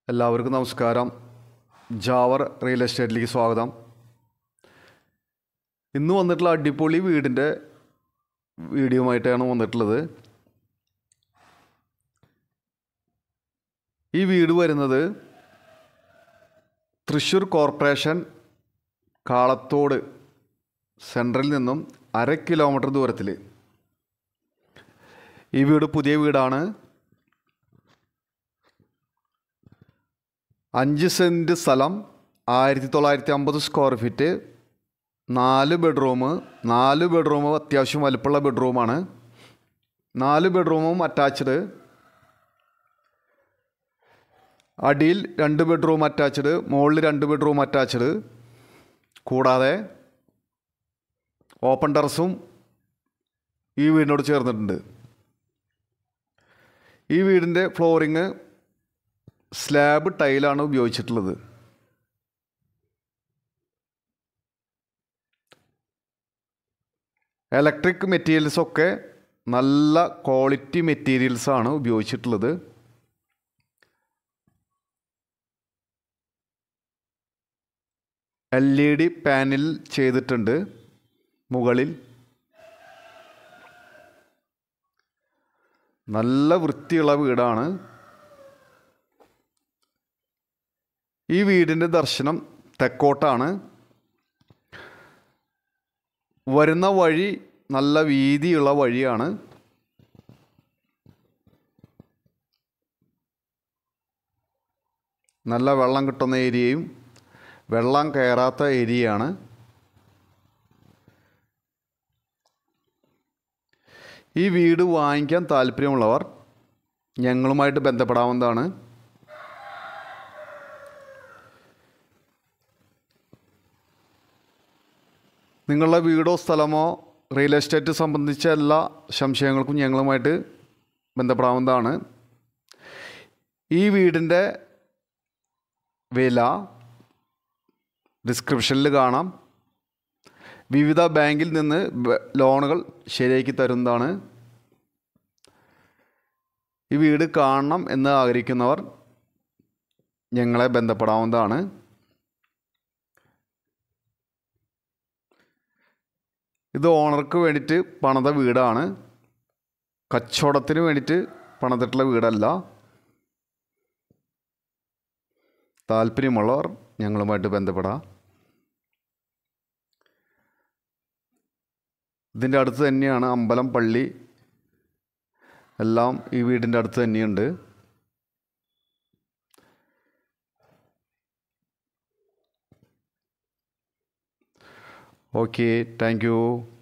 എല്ലാവർക്കും നമസ്കാരം. ജാവർ റിയൽ എസ്റ്റേറ്റിലേക്ക് സ്വാഗതം. ഇന്ന് വന്നിട്ടുള്ള അടിപൊളി വീടിൻ്റെ വീഡിയോയുമായിട്ടാണ് വന്നിട്ടുള്ളത്. ഈ വീട് വരുന്നത് തൃശ്ശൂർ കോർപ്പറേഷൻ കാളത്തോട് സെൻട്രലിൽ നിന്നും 1/2 കിലോമീറ്റർ ദൂരത്തിൽ. ഈ വീട് പുതിയ വീടാണ്. 5 സെൻറ്റ് സ്ഥലം, 1950 സ്ക്വയർ ഫീറ്റ്, 4 ബെഡ്റൂം അത്യാവശ്യം വലുപ്പമുള്ള ബെഡ്റൂമാണ്. 4 ബെഡ്റൂമും അറ്റാച്ച്ഡ്. അടിയിൽ 2 ബെഡ്റൂം അറ്റാച്ച്ഡ്, മുകളിൽ 2 ബെഡ്റൂം അറ്റാച്ച്ഡ്. കൂടാതെ ഓപ്പൺ ടെറസും ഈ വീടിനോട് ചേർന്നിട്ടുണ്ട്. ഈ വീടിൻ്റെ ഫ്ലോറിങ് സ്ലാബ് ടൈലാണ് ഉപയോഗിച്ചിട്ടുള്ളത്. ഇലക്ട്രിക് മെറ്റീരിയൽസൊക്കെ നല്ല ക്വാളിറ്റി മെറ്റീരിയൽസാണ് ഉപയോഗിച്ചിട്ടുള്ളത്. LED പാനൽ ചെയ്തിട്ടുണ്ട് മുകളിൽ. നല്ല വൃത്തിയുള്ള വീടാണ്. ഈ വീടിൻ്റെ ദർശനം തെക്കോട്ടാണ്. വരുന്ന വഴി നല്ല വീതിയുള്ള വഴിയാണ്. നല്ല വെള്ളം കിട്ടുന്ന ഏരിയയും വെള്ളം കയറാത്ത ഏരിയയാണ്. ഈ വീട് വാങ്ങിക്കാൻ താല്പര്യമുള്ളവർ ഞങ്ങളുമായിട്ട് ബന്ധപ്പെടാവുന്നതാണ്. നിങ്ങളുടെ വീടോ സ്ഥലമോ റിയൽ എസ്റ്റേറ്റ് സംബന്ധിച്ച എല്ലാ സംശയങ്ങൾക്കും ഞങ്ങളുമായിട്ട് ബന്ധപ്പെടാവുന്നതാണ്. ഈ വീടിൻ്റെ വില ഡിസ്ക്രിപ്ഷനിൽ കാണാം. വിവിധ ബാങ്കിൽ നിന്ന് ലോണുകൾ ശരിയാക്കി തരുന്നതാണ്. ഈ വീട് കാണണം എന്ന് ആഗ്രഹിക്കുന്നവർ ഞങ്ങളെ ബന്ധപ്പെടാവുന്നതാണ്. ഇത് ഓണർക്ക് വേണ്ടിയിട്ട് പണിത വീടാണ്. കച്ചവടത്തിന് വേണ്ടിയിട്ട് പണിതിട്ടുള്ള വീടല്ല. താല്പര്യമുള്ളവർ ഞങ്ങളുമായിട്ട് ബന്ധപ്പെടാം. ഇതിൻ്റെ അടുത്ത് തന്നെയാണ് അമ്പലം, പള്ളി എല്ലാം ഈ വീടിൻ്റെ അടുത്ത് തന്നെയുണ്ട്. Okay, thank U.